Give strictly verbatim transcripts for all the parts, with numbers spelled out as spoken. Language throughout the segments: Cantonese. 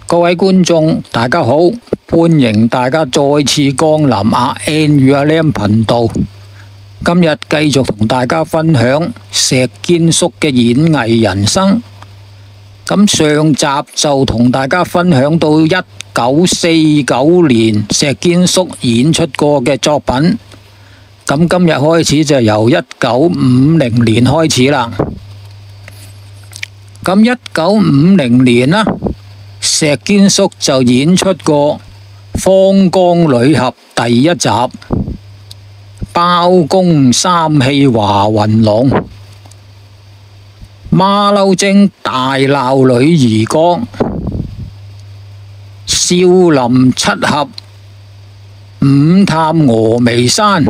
各位觀眾，大家好，歡迎大家再次光臨阿 N 與阿 Lam 頻道。今日繼續同大家分享石堅叔嘅演藝人生。咁上集就同大家分享到一九四九年石堅叔演出過嘅作品。咁今日開始就由一九五零年開始啦。咁一九五零年啦，石堅叔就演出過《方剛女俠》第一集，《包公三氣華雲龍》，馬騮精大鬧女兒國，少林七俠，五探峨眉山，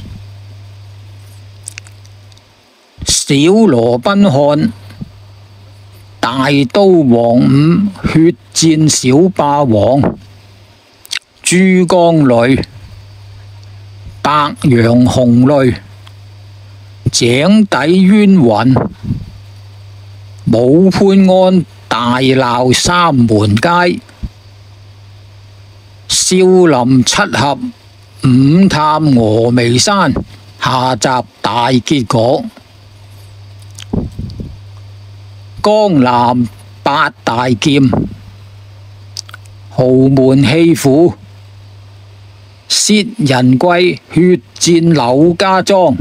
小羅賓漢，大刀王五，血戰小霸王，珠江女，白楊紅淚，井底冤魂，武潘安大鬧三門街，少林七俠，五探峨眉山，下集大結局。江南八大劍，豪門戲虎，薛仁貴血戰柳家莊，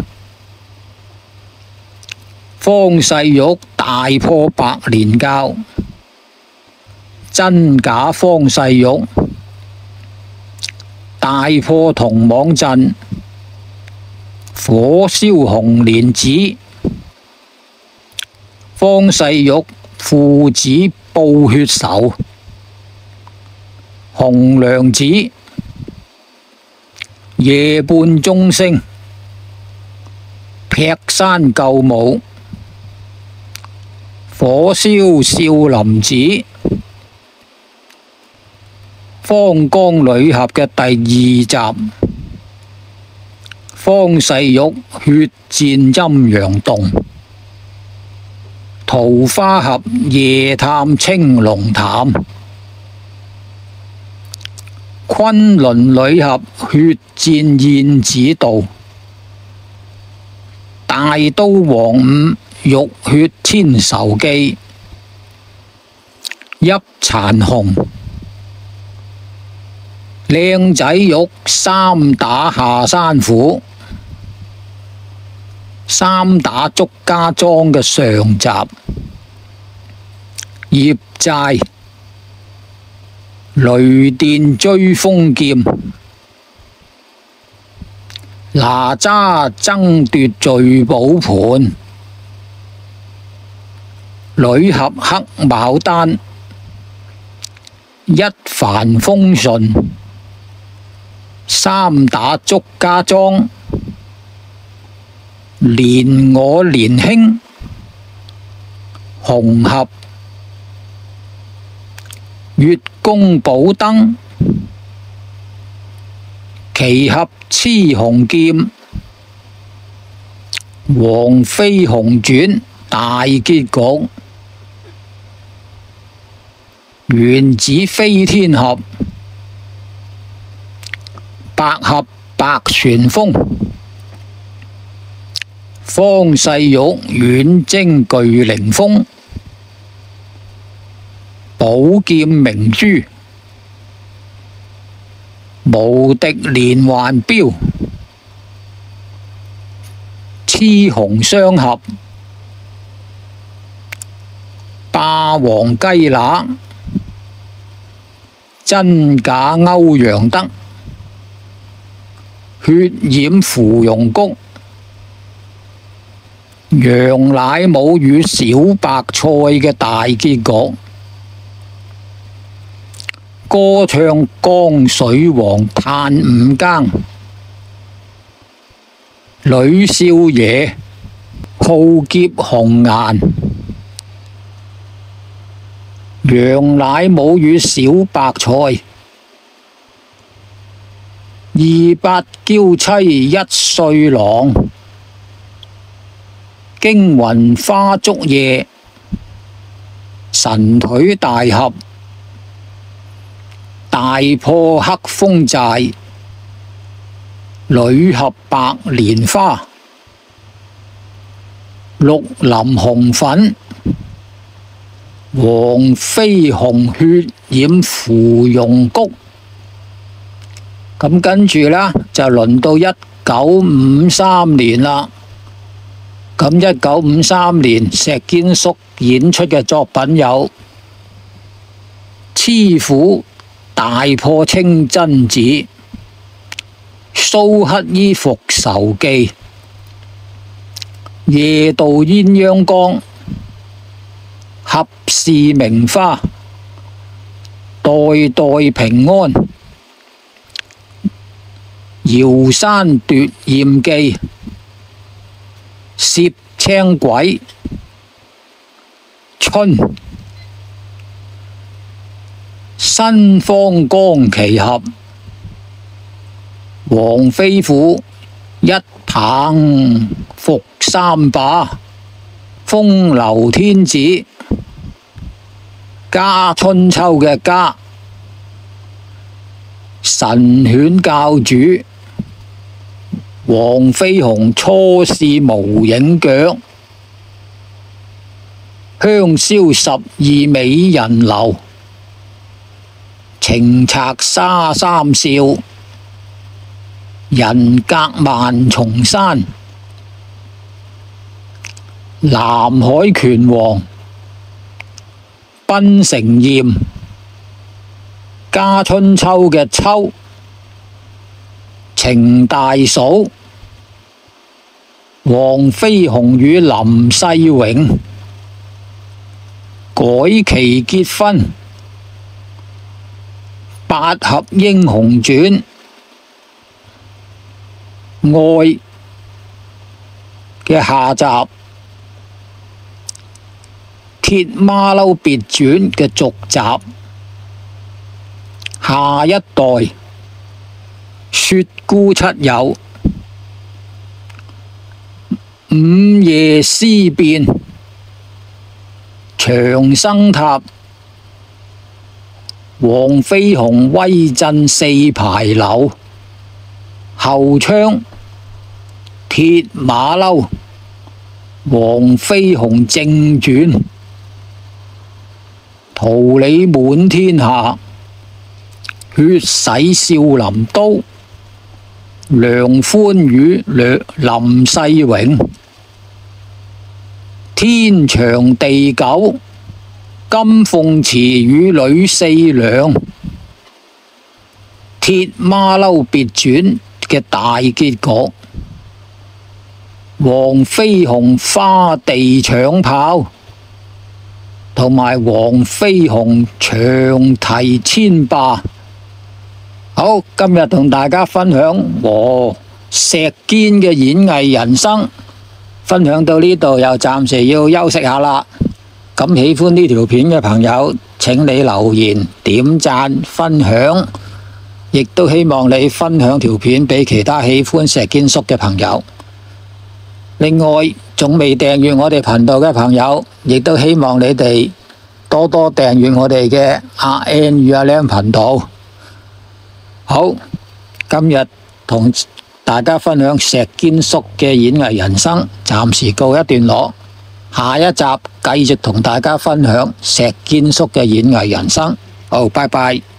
方世玉大破白蓮教，真假方世玉，大破銅網陣，火燒紅蓮寺，方世玉父子報血仇，紅娘子，夜半鐘聲，劈山救母，火燒少林寺，方剛女俠嘅第二集，方世玉血戰陰陽洞，桃花俠夜探青龍潭，崑崙女俠血戰燕子道，大刀王五浴血千仇記，泣殘紅，靚仔玉三打下山虎，三打祝家莊嘅上集，孽債，雷電追風劍，哪吒爭奪聚寶盤，女俠黑牡丹，一帆風順，三打祝家莊，憐我憐兄，紅俠，月宮寶燈，奇俠雌雄劍，黃飛鴻傳大結局，原子飛天俠，白俠白旋風，方世玉遠征巨靈峰，寶劍明珠，無敵連環鏢，雌雄雙俠，霸王雞乸，真假歐陽德，血染芙蓉谷，楊乃武與小白菜嘅大結局，歌唱江水王嘆五更，呂少爺浩劫紅顏，楊乃武與小白菜，二八嬌妻一歲郎，驚魂花燭夜，神腿大俠， 大破黑風寨，女合白蓮花，綠林紅粉，黃飛鴻血染芙蓉谷。咁跟住呢，就輪到一九五三年啦。咁一九五三年石堅叔演出嘅作品有《雌虎大破清真寺》、《蘇乞兒復仇記》、《夜渡鴛鴦江》、《俠士名花》、《代代平安》、《瑤山奪艷記》、攝青鬼、春、新方江奇俠、黃飛虎一棒伏三把、風流天子、家春秋嘅家、神犬教主、黃飛鴻初試無影腳、香消十二美人樓、情賊沙三少、人格萬重山、南海拳王、檳城艷、家春秋嘅秋、程大嫂、黃飛鴻與林世榮、改期結婚、八俠英雄傳、愛嘅下集、鐵馬騮別傳嘅續集、下一代、雪姑七友、午夜思變、長生塔、黃飛鴻威震四牌樓、後窗、鐵馬騮、黃飛鴻正傳、桃李滿天下、血洗少林刀、梁寬與林世榮、天長地久、金鳳池與呂四娘、鐵馬騮別傳嘅大結局、黃飛鴻花地搶炮，同埋黃飛鴻長堤千霸。好，今日同大家分享和石堅嘅演藝人生，分享到呢度，又暫時要休息下啦。咁喜歡呢條片嘅朋友，請你留言、點讚、分享，亦都希望你分享條片俾其他喜歡石堅叔嘅朋友。另外，仲未訂閱我哋頻道嘅朋友，亦都希望你哋多多訂閱我哋嘅阿 N 與阿 Lam 頻道。好，今日同大家分享石堅叔嘅演藝人生，暫時告一段落。下一集繼續同大家分享石堅叔嘅演藝人生。好，拜拜。